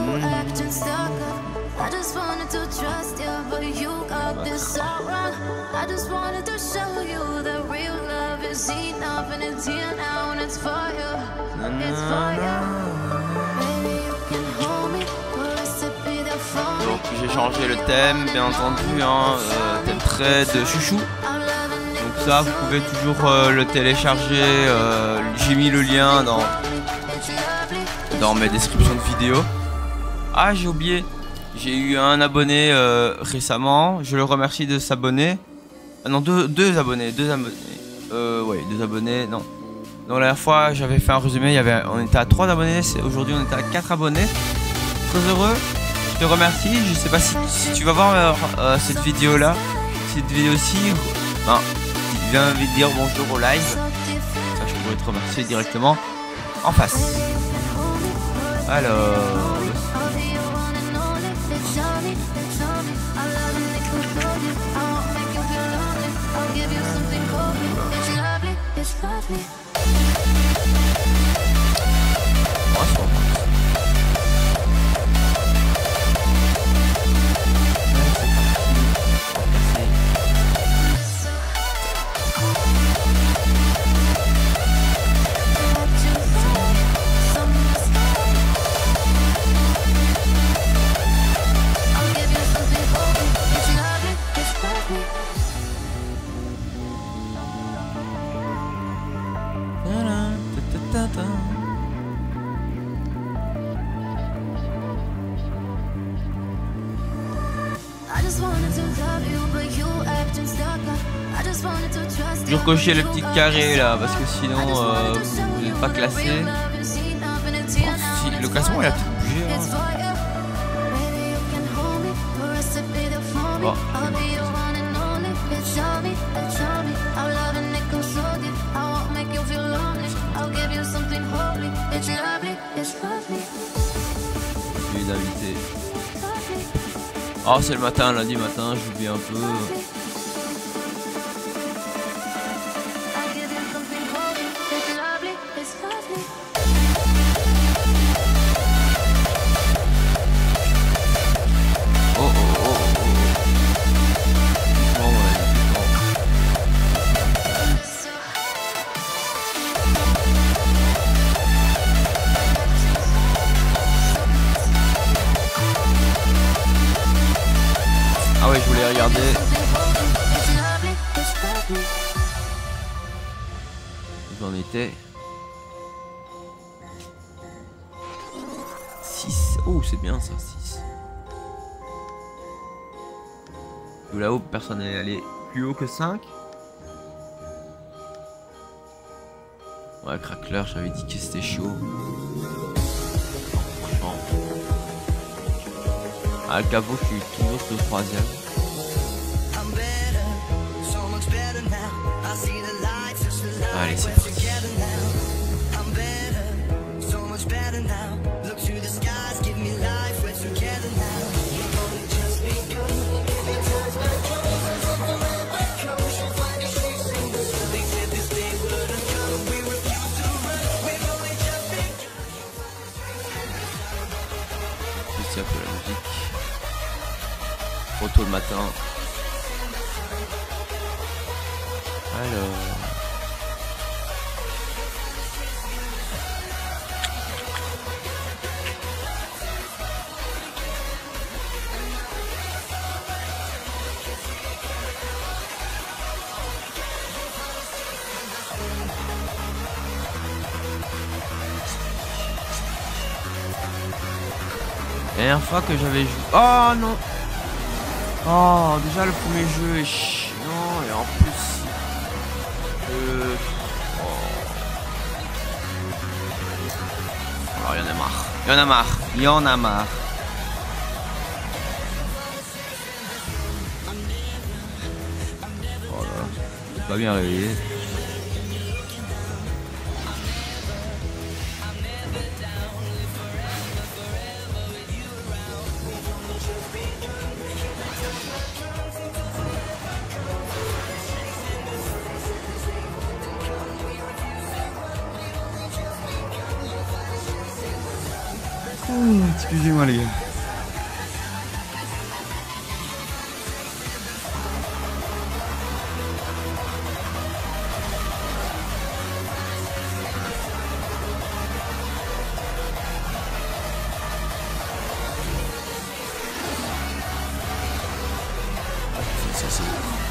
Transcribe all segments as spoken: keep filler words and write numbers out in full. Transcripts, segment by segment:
Donc j'ai changé le thème, bien entendu, hein, euh, thème très de chouchou. Donc ça, vous pouvez toujours euh, le télécharger. Euh, j'ai mis le lien dans dans mes descriptions de vidéos. Ah, j'ai oublié. J'ai eu un abonné euh, récemment. Je le remercie de s'abonner. Ah non, deux, deux abonnés, deux abonnés. Euh, ouais, deux abonnés. Non. Donc la dernière fois, j'avais fait un résumé. Il y avait, on était à trois abonnés. Aujourd'hui, on était à quatre abonnés. Très heureux. Je te remercie. Je sais pas si, si tu vas voir euh, euh, cette vidéo là, cette vidéo-ci. Non. Viens vite dire bonjour au live. Ça, je pourrais te remercier directement en face. Alors. Toujours cocher le petit carré là parce que sinon euh, vous n'êtes pas classé. Oh, si, le classement il a peut-être bougé. Hein. Oh. J'ai d'inviter. Oh, c'est le matin, lundi matin, j'oublie un peu. Ah ouais, je voulais regarder. J'en étais. six. Oh, c'est bien ça, six. Là-haut, personne n'est allé plus haut que cinq. Ouais, Crackler, j'avais dit que c'était chaud. Franchement. Ah, le caveau, je suis toujours le troisième. Allez, c'est parti. Juste un peu la musique. Trop tôt le matin. Alors. La dernière fois que j'avais joué... Oh non. Oh, déjà le premier jeu est chiant et en plus... Euh... Oh. Alors il y en a marre. Il y en a marre. Il y en a marre. Oh là là. Je suis pas bien réveillé. Ouh, excusez-moi les gars. Ça, c'est...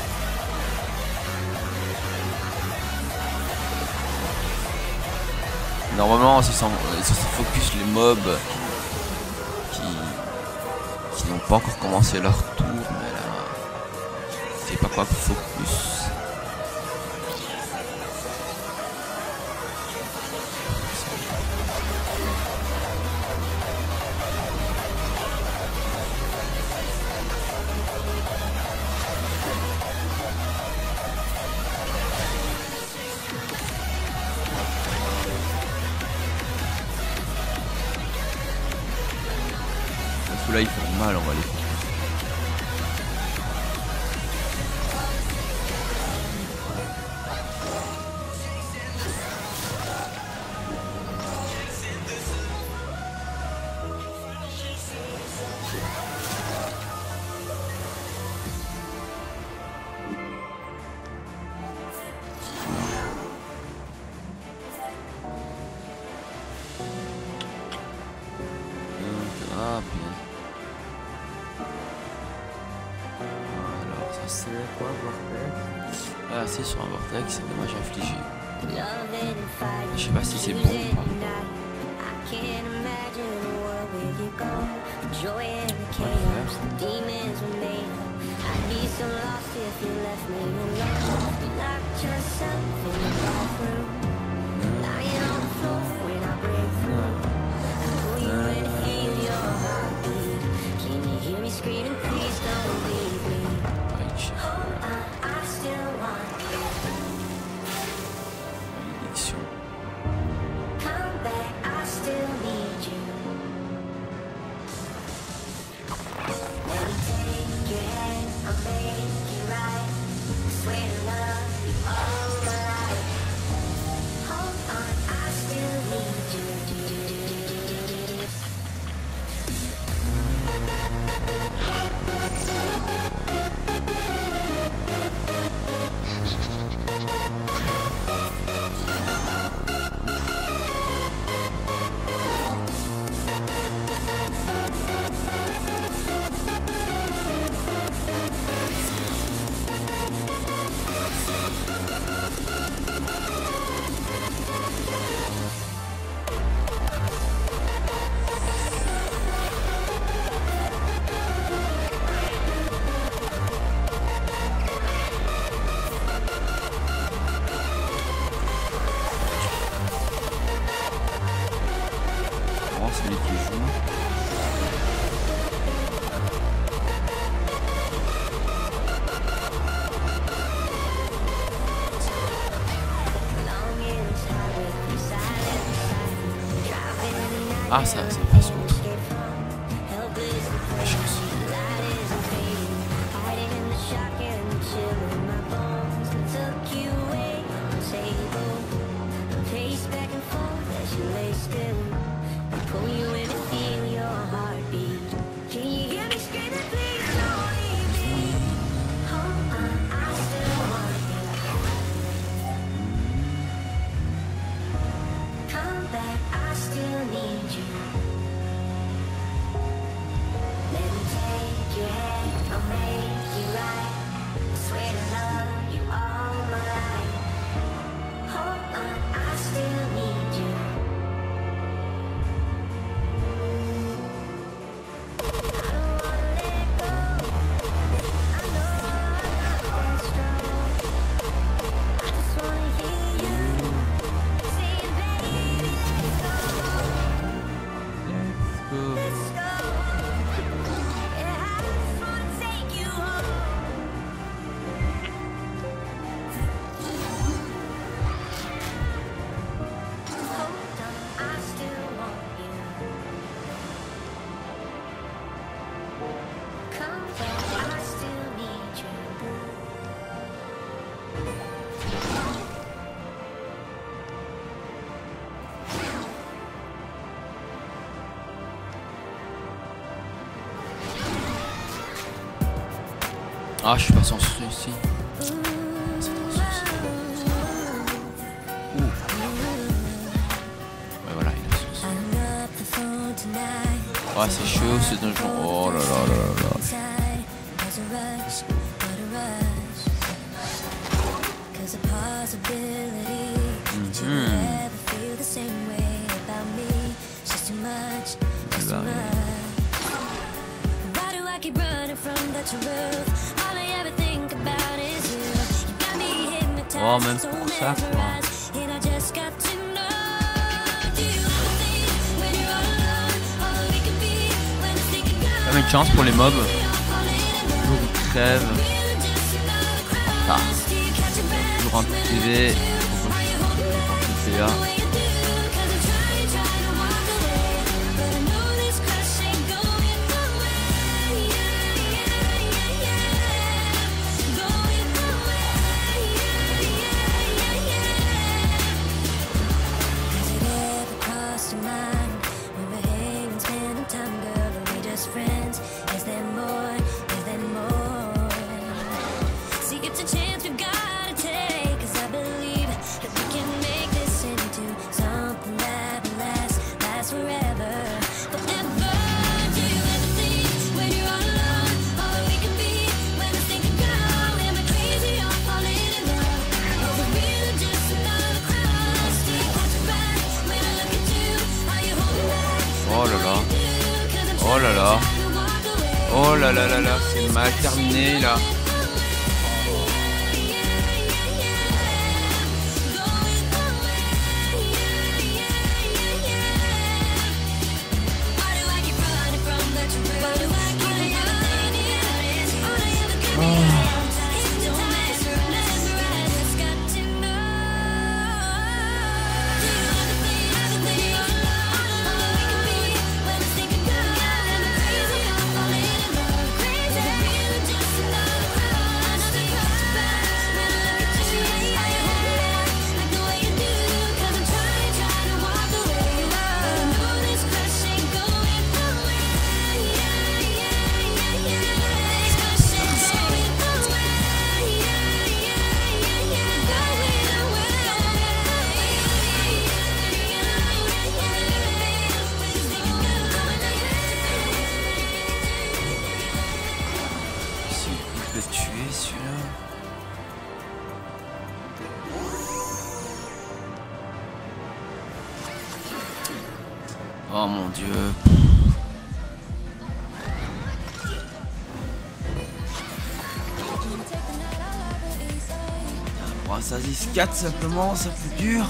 Normalement, c'est sans, ça se focus les mobs qui, qui n'ont pas encore commencé leur tour, mais là, c'est pas quoi pour focus. Là ils font mal, on va les faire. Ah, bien. C'est quoi vortex? Ah, c'est sur un vortex, c'est dommage infligé. Je sais pas si c'est bon ou pas. Celui qui joue. Ah, ça, ça passe outre. La chance. Pull you in and feel your heartbeat. Can you hear me screaming, please don't leave me? Hold on, I still want you. Come back, I still need you. Ah, je suis pas censé ici. Ouh. Ouais, voilà, il a sauce. Ah, c'est chaud ce donjon. Oh là là là là là. Mmh. Oh, même pour ça, quoi. Pas une chance pour les mobs. Toujours ils crèvent. Ah. Toujours un P V. P A. Oh là là. Oh là là. Oh là là là là, c'est mal terminé là. Oh mon dieu. Bon, ça dix quatre simplement, c'est plus dur.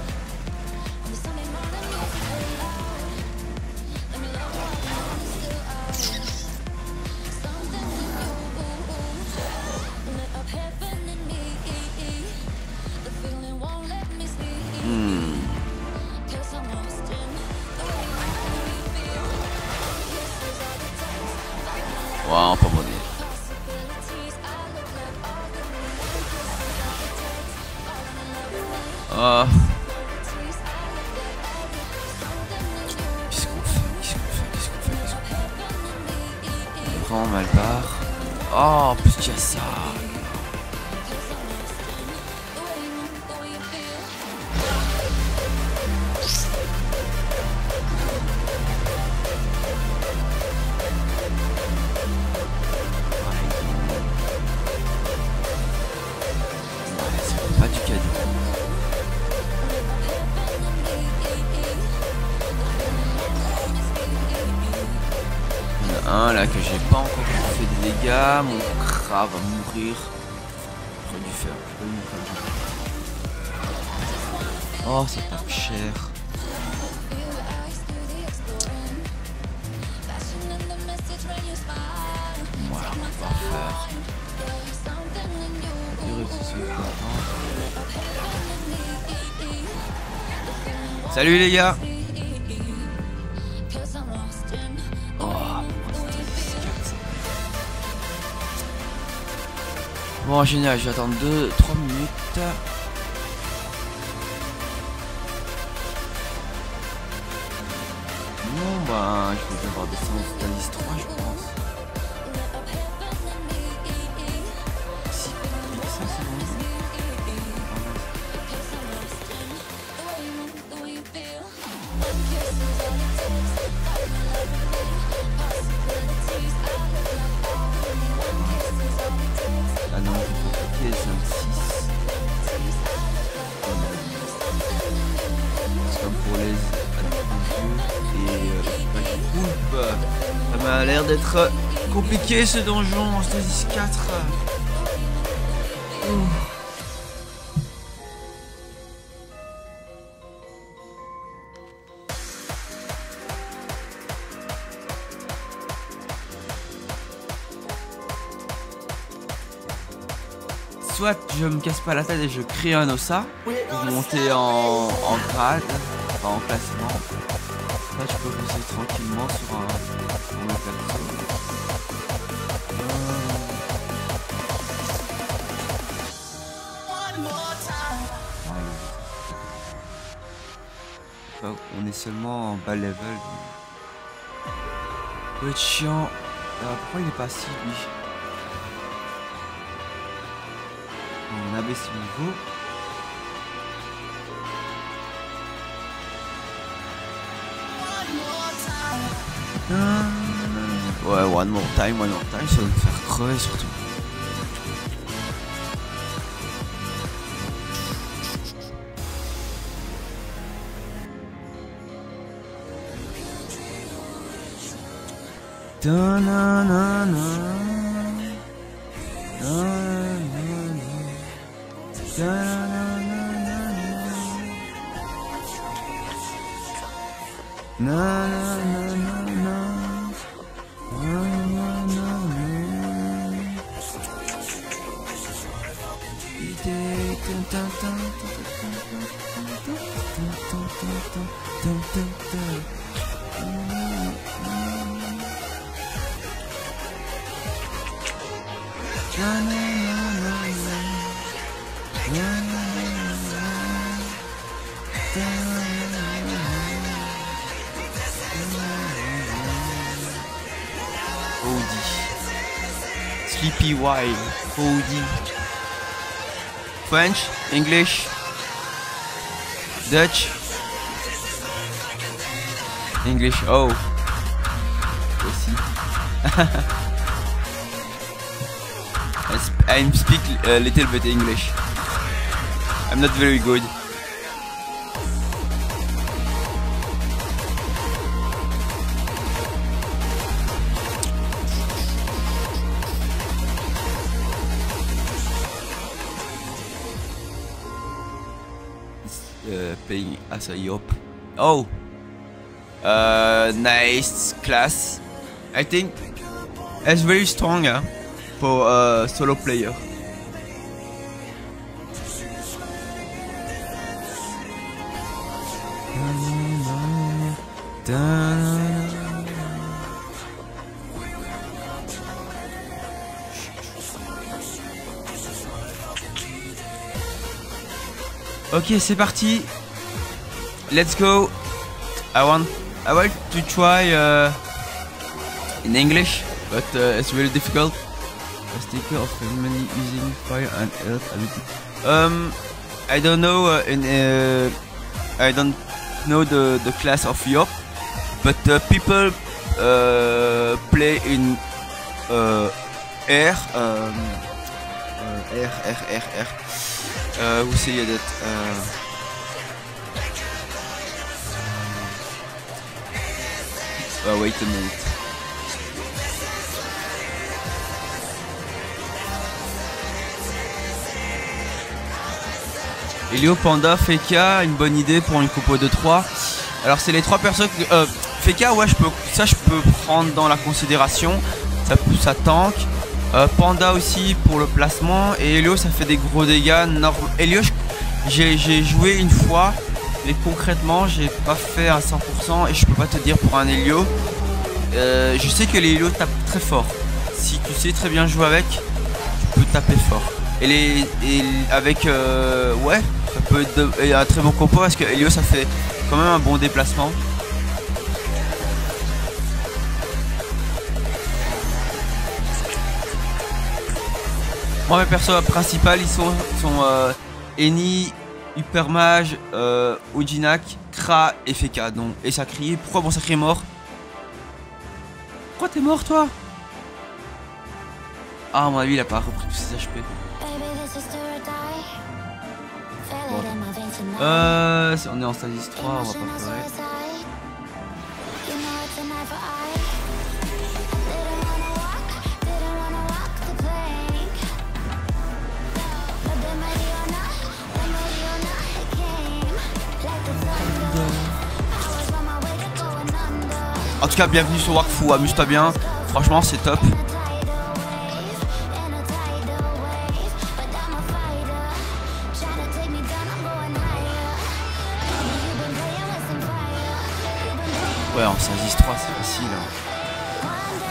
Hmm. Wow, pas mauvais. Ah. Qu'est-ce qu'on fait? Qu'est-ce qu'on fait? Qu'est-ce qu'on fait? Qu'est-ce qu'on fait? Vraiment mal barre. Oh, en plus il y a ça. Pas du cadeau. Il y en a un là que j'ai pas encore fait des dégâts. Mon cra va mourir. J'aurais dû faire. Oh, ça tape cher. Voilà, on va faire. Salut les gars. Oh, bon génial, je vais attendre deux trois minutes. Bon bah je vais devoir descendre au Stalis trois je pense. Ça m'a l'air d'être compliqué ce donjon en Stasis quatre. Ouh. Soit je me casse pas la tête et je crée un ossa pour monter en, en grade, enfin en classement. Là je peux poser tranquillement sur un, sur un perso. Euh... On est seulement en bas level. Ça peut être chiant. Alors, pourquoi il est pas si lui? On abaisse le niveau. Ouais, one more time, one more time, ça va me faire crever surtout. Sleepy Wild, Howdy. French, English, Dutch, English. Oh, aussi. I speak a little bit English. I'm not very good. Uh, playing as a Yop. Oh, uh, nice class. I think it's very strong huh, for a solo player. Ok, c'est parti. Let's go. I want, I want to try uh, in English, but uh, it's really difficult. A sticker of enemy using fire and earth ability. Um, I don't know. Uh, in uh, I don't know the the class of Yop, but uh, people uh, play in uh, air. Um, uh, air, air, air, air. Uh, hoe zie je dit? Uh, uh, wait a minute. Elio, Panda, Feka, une bonne idée pour une compo de trois. Alors c'est les trois personnes que... Euh, Feka, ouais, je peux, ça je peux prendre dans la considération. Ça, ça tank. Euh, Panda aussi pour le placement. Et Elio, ça fait des gros dégâts. Elio, j'ai joué une fois. Mais concrètement, j'ai pas fait à cent pour cent. Et je peux pas te dire pour un Elio. Euh, je sais que les Elio tapent très fort. Si tu sais très bien jouer avec, tu peux taper fort. Et, les, et avec... Euh, ouais, ça peut être de, et un très bon compo parce que Elio, ça fait quand même un bon déplacement. Moi, mes persos principaux, ils sont, sont euh, Eni, Hypermage, euh, Ojinak, Kra et Feka. Donc, et Sacré. Pourquoi bon Sacré est mort? Pourquoi t'es mort, toi? Ah, à mon avis, il a pas repris tous ses H P. Bon. Euh, on est en Stasis trois, on va pas pleurer. tout cas, bienvenue sur Wakfu, amuse-toi bien. Franchement, c'est top. Ouais, en Syndis trois, c'est facile. Hein.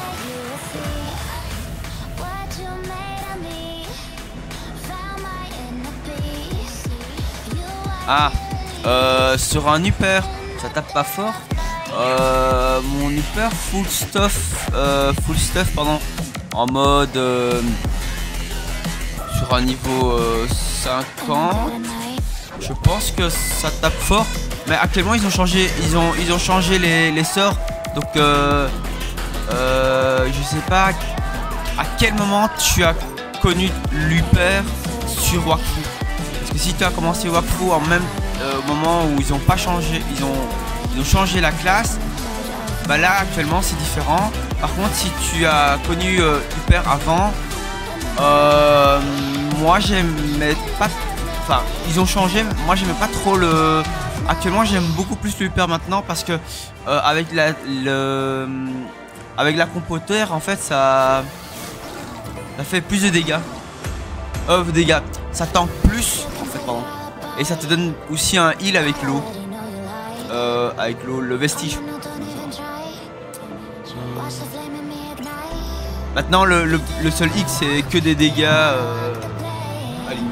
Ah, euh, sur un upper, ça tape pas fort. Euh, mon upper full stuff, euh, full stuff, pardon, en mode euh, sur un niveau euh, cinquante. Je pense que ça tape fort. Mais actuellement ils ont changé, ils ont, ils ont changé les, les sorts. Donc euh, euh, je sais pas à quel moment tu as connu l'Upper sur Wakfu. Parce que si tu as commencé Wakfu en même euh, au moment où ils ont pas changé, ils ont, ils ont changé la classe, bah là actuellement c'est différent. Par contre si tu as connu euh, Upper avant, euh, moi j'aimais pas. Enfin ils ont changé, moi j'aimais pas trop le. Actuellement j'aime beaucoup plus le Upper maintenant parce que euh, avec la le avec la compoteur en fait ça ça fait plus de dégâts. Euh dégâts, ça tank plus en fait pardon. Et ça te donne aussi un heal avec l'eau. Euh, avec l'eau, le vestige. Maintenant le, le, le seul X c'est que des dégâts euh, alignés.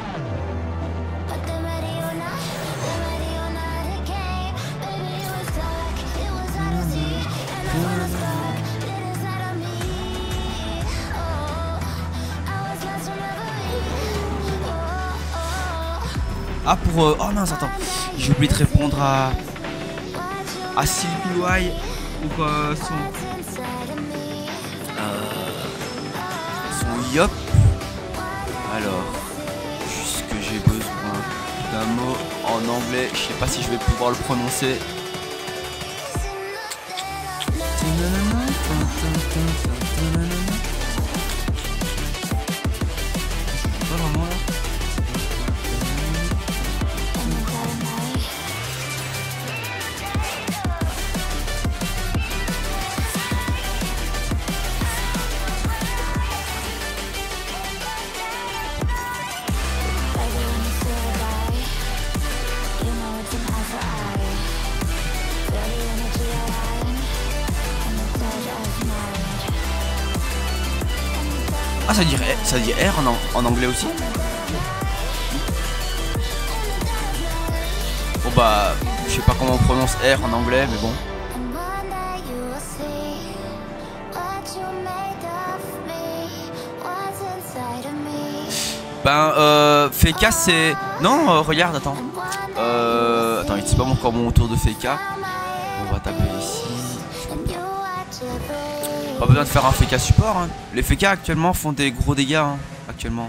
Ah pour euh, oh mince attends, j'ai oublié de répondre à à Sylvie Y pour euh, son euh, son yop. Alors juste que j'ai besoin d'un mot en anglais, je sais pas si je vais pouvoir le prononcer. Pas vraiment là. Ah ça dit, ça dit R en, en anglais aussi. Bon bah je sais pas comment on prononce R en anglais mais bon. Ben euh Feka c'est... Non euh, regarde attends. Euh... Attends c'est pas encore mon tour de Feka. On va taper ici. Pas besoin de faire un Feka support hein. Les Feka actuellement font des gros dégâts hein, actuellement.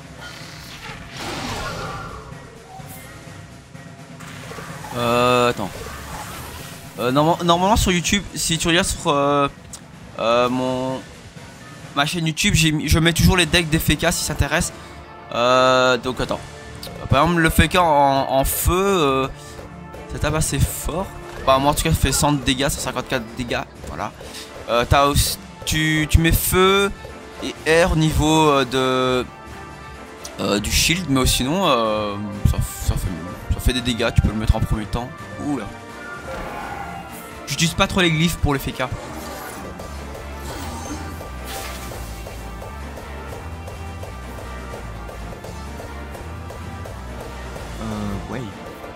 Euh attends. Euh, norma normalement sur YouTube, si tu regardes sur euh, euh, mon ma chaîne YouTube, je mets toujours les decks des Feka si ça t'intéresse. Euh, donc attends. Par exemple le Feka en, en feu, euh, ça tape assez fort. Bah moi en tout cas ça fait cent de dégâts, cent cinquante-quatre dégâts, voilà. Euh, as aussi, tu, tu mets feu et R au niveau euh, de euh, du shield, mais sinon euh, ça, ça, fait, ça fait des dégâts. Tu peux le mettre en premier temps. Ouh là. J'utilise pas trop les glyphes pour les Feka. Euh, ouais.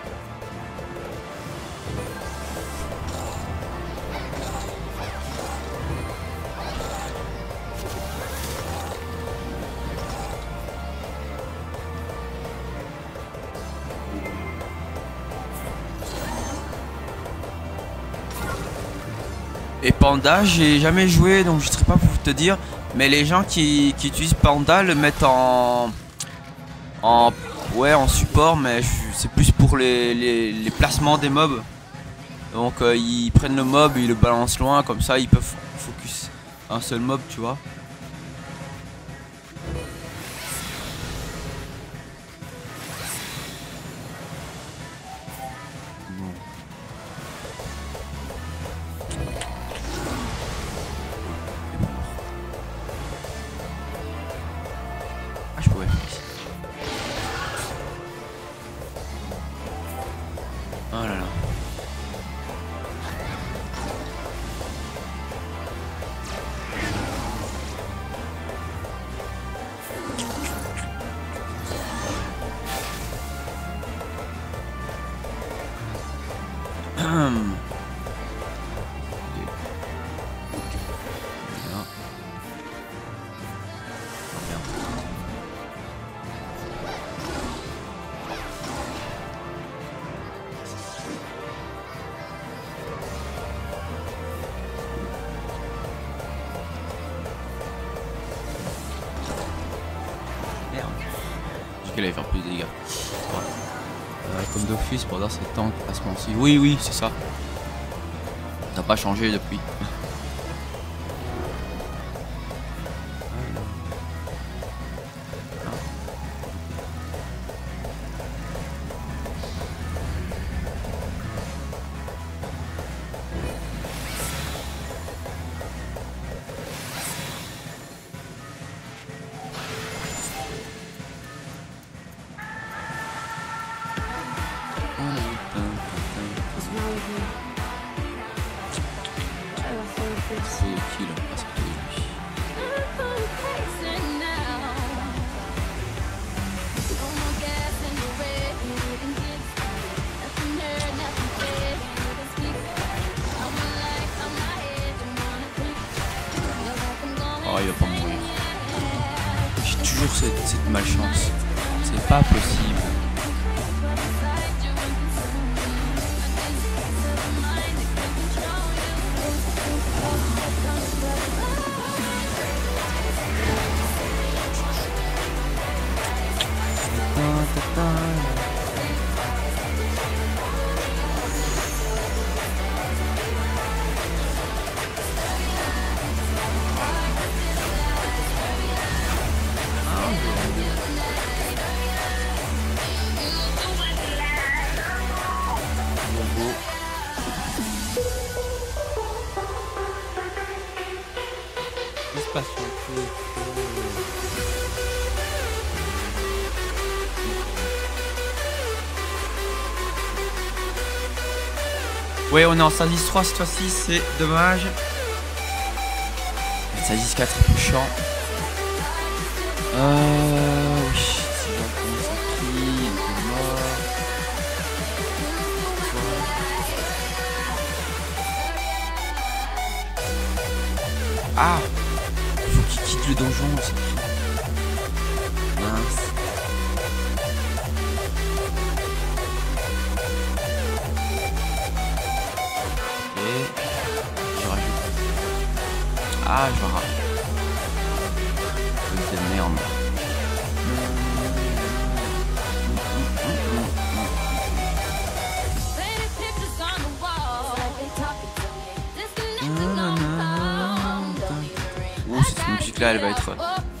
Et Panda, j'ai jamais joué donc je ne saurais pas pour te dire, mais les gens qui, qui utilisent Panda le mettent en en ouais en support, mais c'est plus pour les, les, les placements des mobs. Donc euh, ils prennent le mob, ils le balancent loin, comme ça ils peuvent focus un seul mob, tu vois. qu'elle allait faire plus de dégâts. Ouais. Euh, comme d'office, pour c'est tank, placement aussi. Oui, oui, c'est ça. Ça n'a pas changé depuis. C'est qui là? Ah, c'est toi, lui. Oh, il va pas mourir. J'ai toujours cette, cette malchance. C'est pas possible. Ouais, on est en Stasis trois cette fois-ci, c'est dommage. Stasis quatre est plus chiant. Euh. Oui, si j'ai commencé à qui, il est mort. Ah! Il faut qu'il quitte le donjon, c'est qui? Mince. Ah, je vois. C'est merde. Oh, cette musique là, elle va être.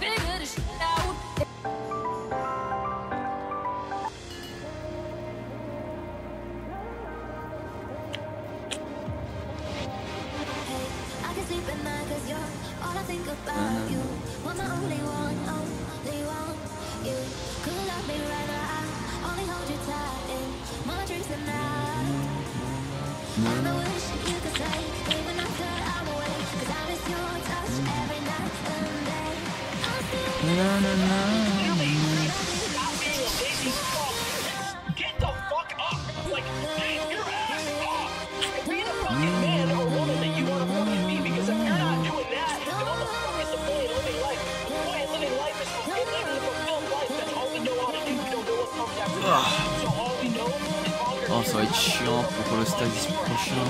Oh, ça va être chiant pour le Stasis prochain.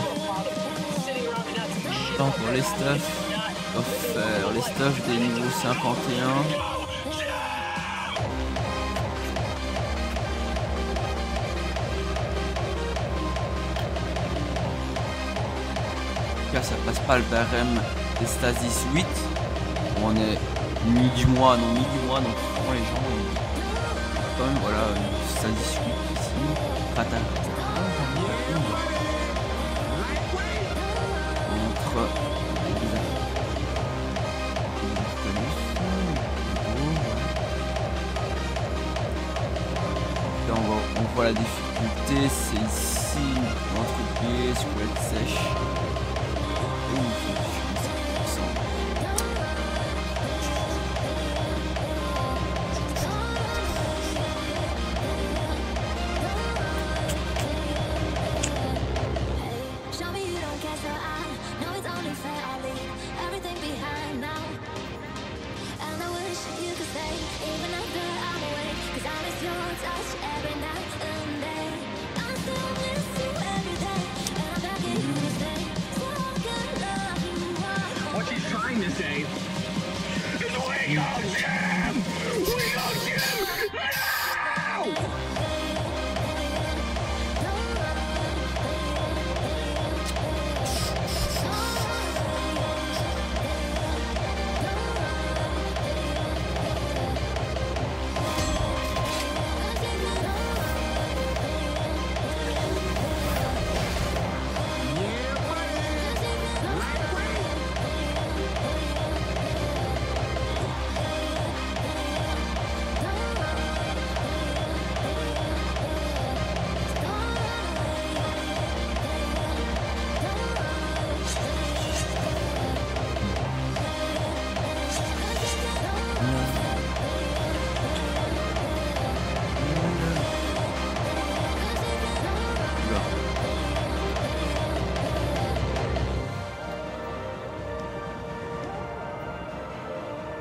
Pas pour les stuffs. On va faire les stuffs des niveaux cinquante et un. Là, ça passe pas le barème des Stasis huit. On est mi du mois, non mi du mois, donc les gens ils... quand même voilà Stasis huit ici. Fatal. Entre là, on voit, on voit la difficulté, c'est ici, entre pieds, squelette sèche.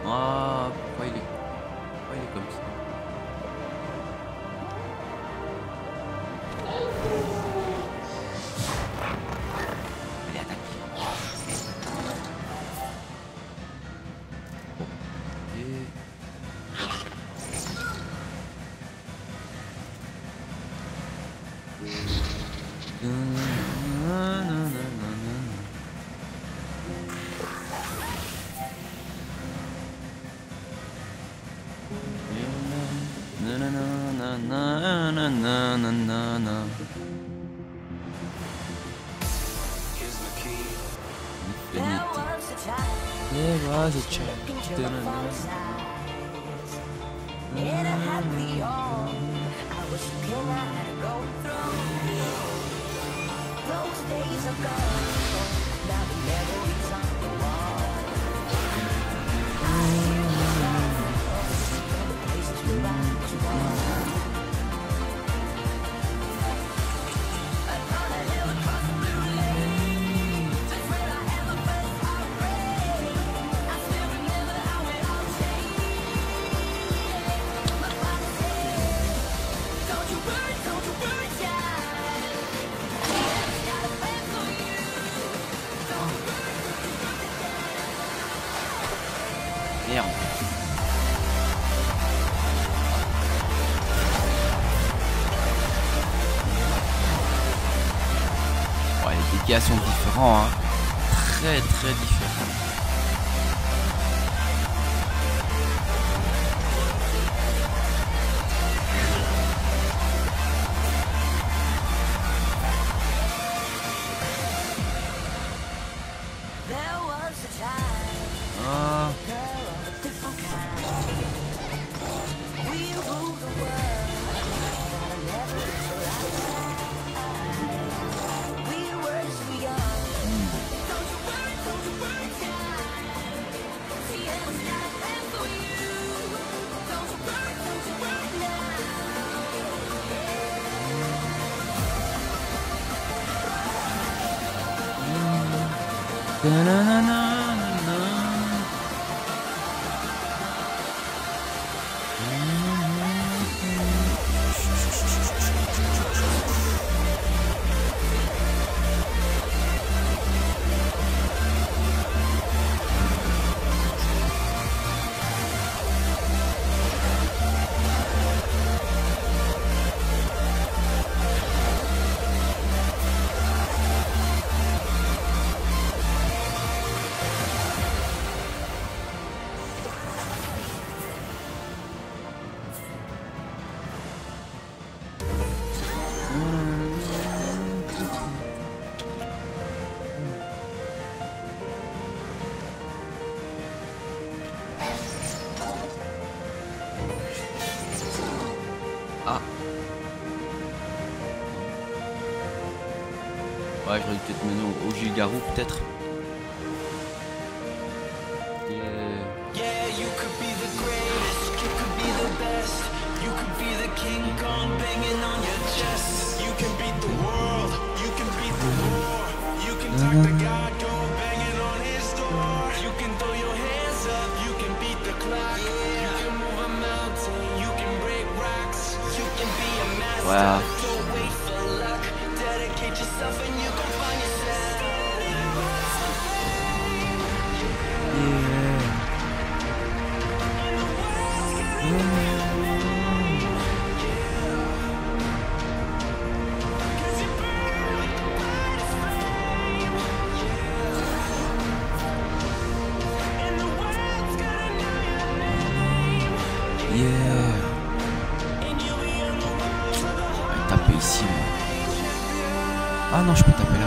Ah, pourquoi il est, pourquoi il est comme ça? Allez, attaque. Bon. Et... There was a time There was a looking chance. to the far side. It had me on. I was thinking I had to go through. Those days are gone. Now the memories on the wall. I hear the sound of the places we like to go. Upon a hill across the blue lake, that's where I had my first heartbreak. I still remember how it all changed. My father said, "Don't you worry, don't you worry, child. Heaven's got a plan for you. Don't you worry, don't you worry, child." Merde. Ouais, les dégâts sont différents, hein. Très très différents. There was a time, Ah, girl of a different kind. We ruled the world, but I never was right. We were so young. Don't you worry, don't you worry, child. See, heaven's got a plan for you. Don't you worry, don't you worry ah. Ouais, j'aurais dû peut-être mener au, au Gilgarou, peut-être. Yeah. Yeah, you could be the greatest, you could be the best. You could be the King Kong banging on your chest. You can beat the world, you can beat the war. You can talk to God, go banging on his door. You can throw your hands up, you can beat the clock. You can move a mountain, you can break rocks. You can be a master, Wow. don't wait for luck. Dedicate yourself and you gon' find yourself. Yeah. On va taper ici, moi. Ah non, je peux taper là.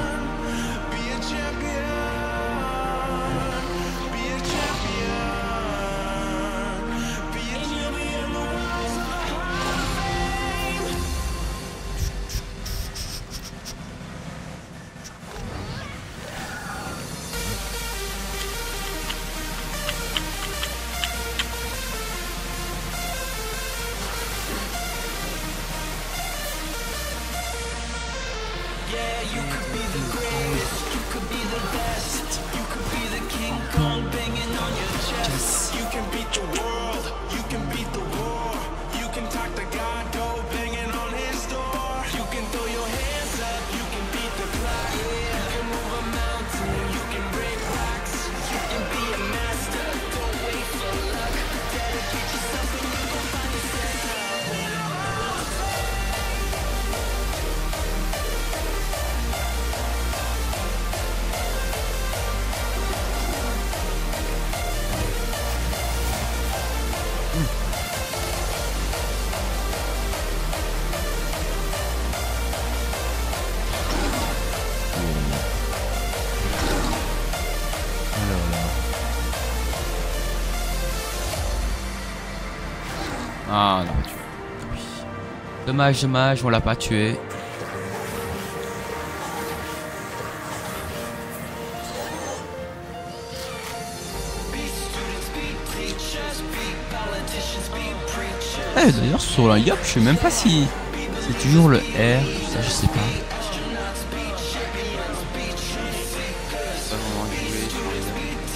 Yeah, you could be the Ah, on l'a pas tué. Oui. Dommage, dommage, on l'a pas tué. Eh, d'ailleurs, sur la Yop, je sais même pas si c'est toujours le R. Ça, je sais pas. Pas vraiment joué sur les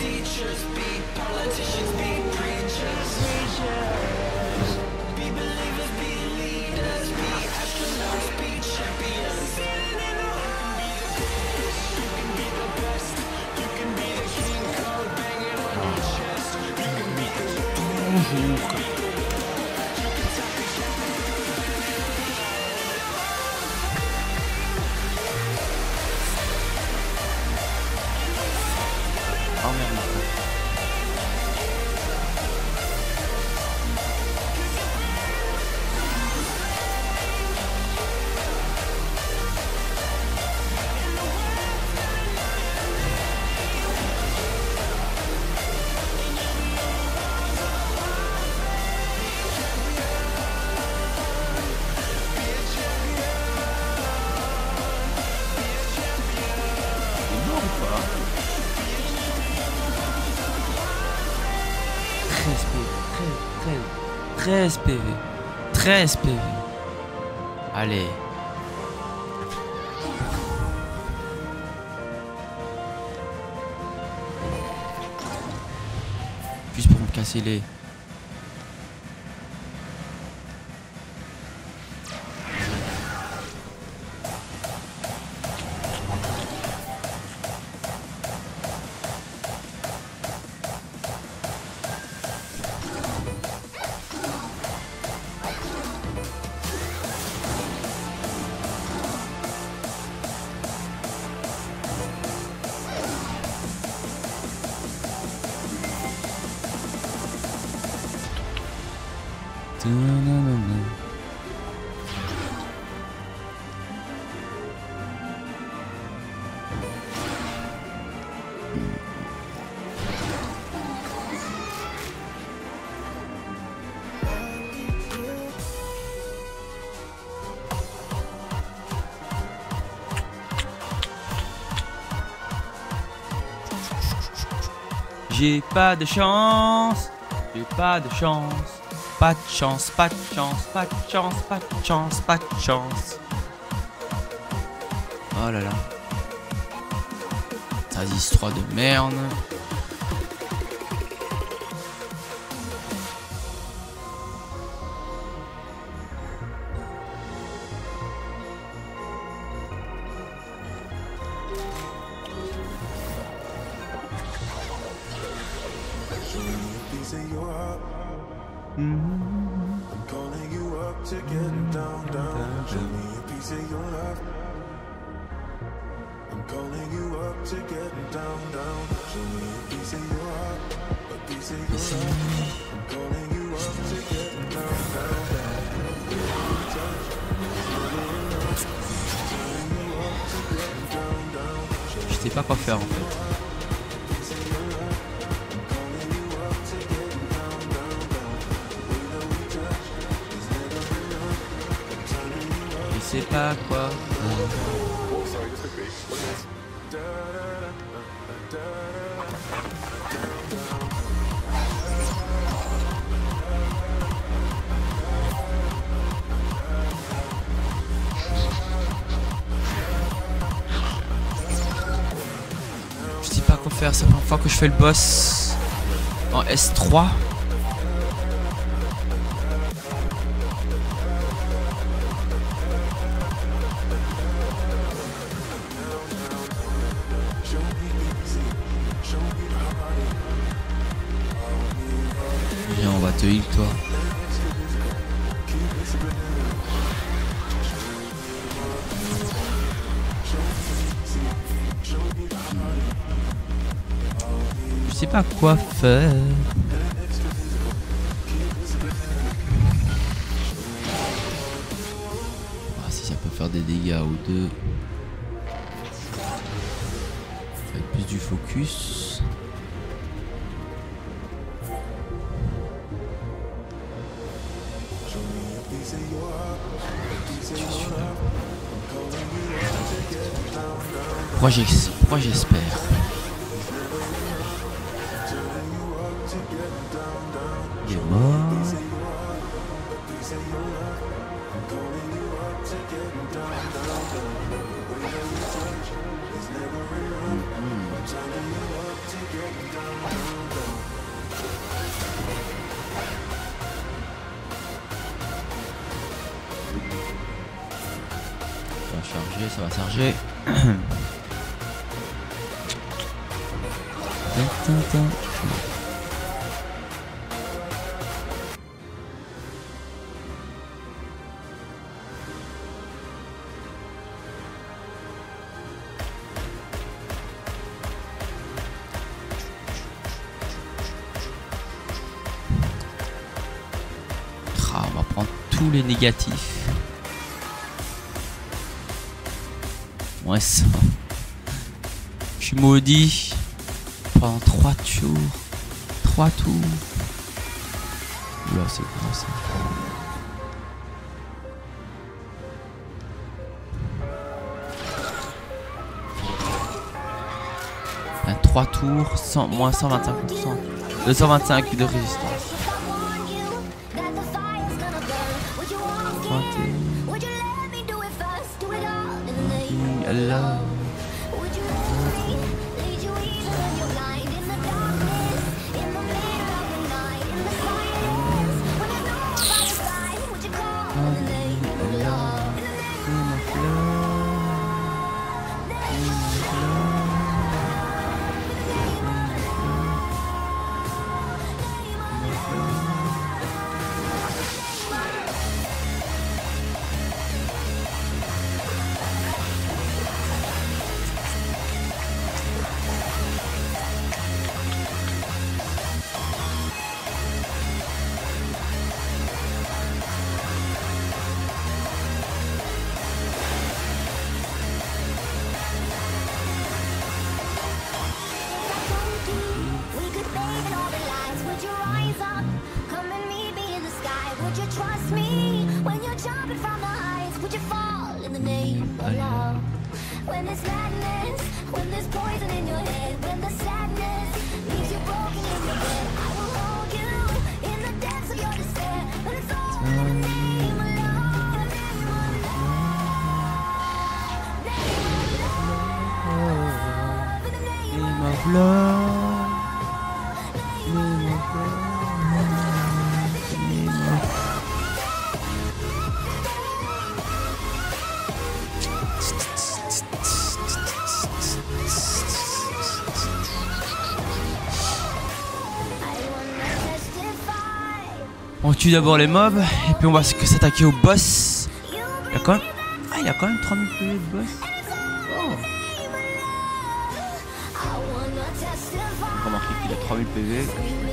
Bonjour. Oh merde. treize P V. treize P V. Allez. Juste pour me casser les... J'ai pas de chance, j'ai pas de chance, pas de chance, pas de chance, pas de chance, pas de chance, pas de chance. Oh là là. Ça histoire de merde. I'm calling you up to get down, down. Show me a piece of your love. I'm calling you up to get down, down. Show me a piece of your heart, a piece of your love. I'm calling you up to get down, down. Je sais pas quoi faire en fait. Je sais pas quoi. Je sais pas quoi faire, c'est la première fois que je fais le boss en S trois. Viens, on va te heal toi. Je sais pas quoi faire. Ah, si ça peut faire des dégâts ou deux. Avec plus du focus. Pourquoi j'ex- pourquoi j'espère? Il est mort. Ça va charger, ça va charger. Tintin. Ah, on va prendre tous les négatifs. Ouais, ça. Je suis maudit pendant trois tours. trois tours. Oula, c'est grand ça. Un trois tours, cent, moins cent vingt-cinq pour cent. deux cent vingt-cinq de résistance. Allah. When there's madness, when there's poison in your head, when the sadness leaves you broken in your bed, I will hold you in the depths of your despair. But it's all in the name of love, name of love, name of love, in the name Name of of love. Name of love. Name of On tue d'abord les mobs et puis on va que s'attaquer au boss. Il a quand même... Ah, il a quand même trois mille P V de boss. Oh. Remarquez qu'il a trois mille P V.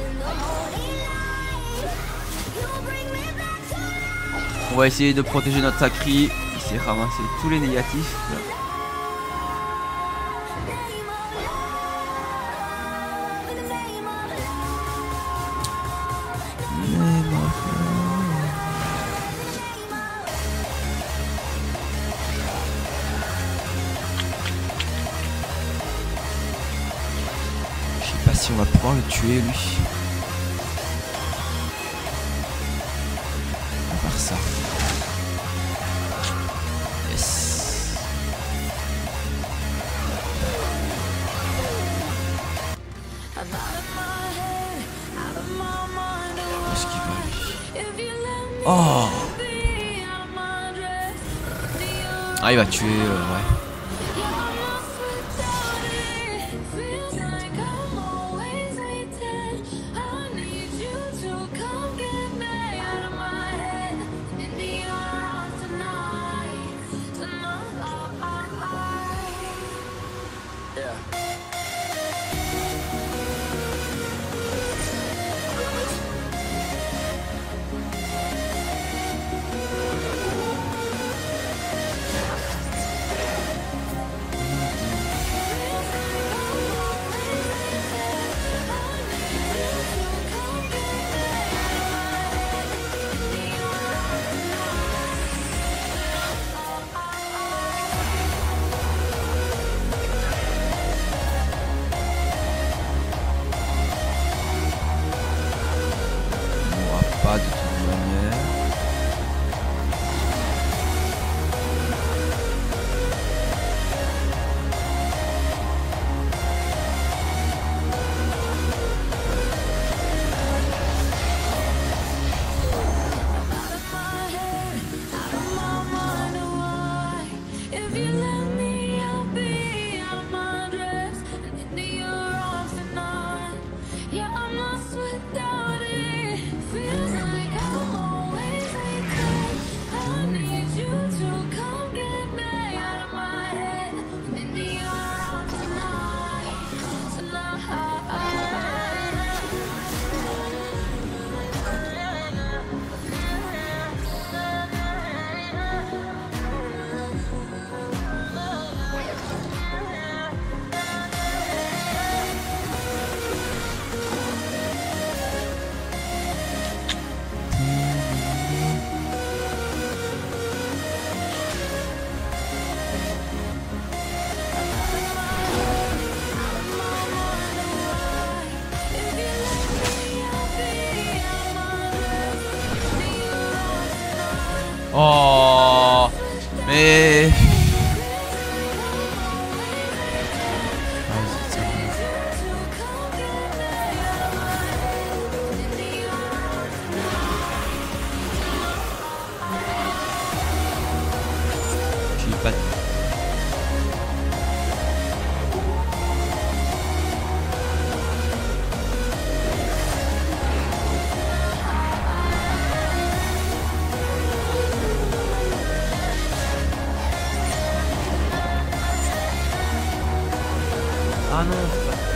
On va essayer de protéger notre Sakri. Il s'est ramassé tous les négatifs. Si on va pouvoir le tuer lui. À part ça. Yes. Où est-ce qu'il va lui? Oh. Ah, il va tuer, euh, ouais. Yeah, I'm lost without it. Feels like I'm always late. I need you to come get me out of my head. Into your arms tonight, tonight. Oh, mais... Vas-y, tiens. J'ai pas de... Ah non, c'est pas...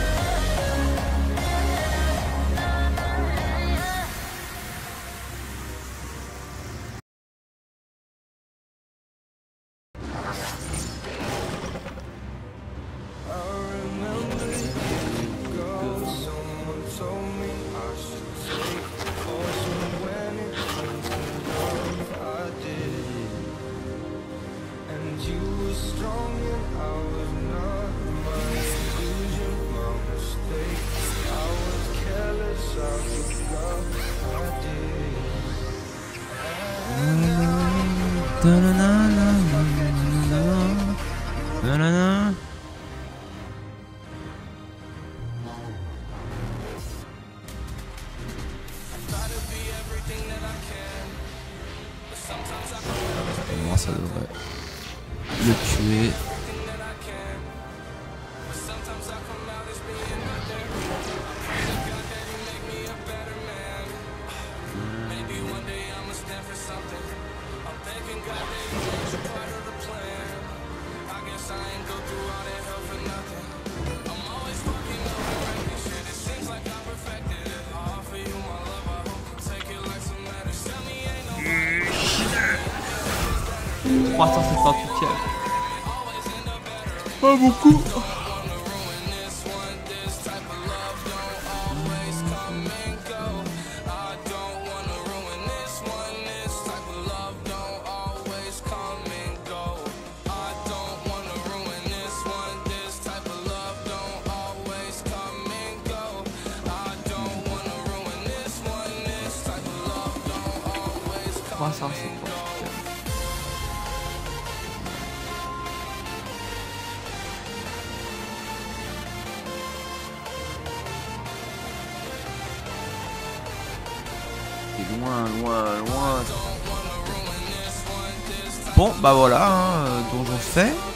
Someone told me I should take caution when it comes to love. I did, and you were strong and I was not. My illusion, my mistake. I was careless, I forgot I did. Nanana. Moi, ça devrait le tuer. trois cent soixante-huitième. Pas beaucoup. trois cent cinquante. C'est loin, loin, loin. Bon, bah voilà, hein, donjon fait.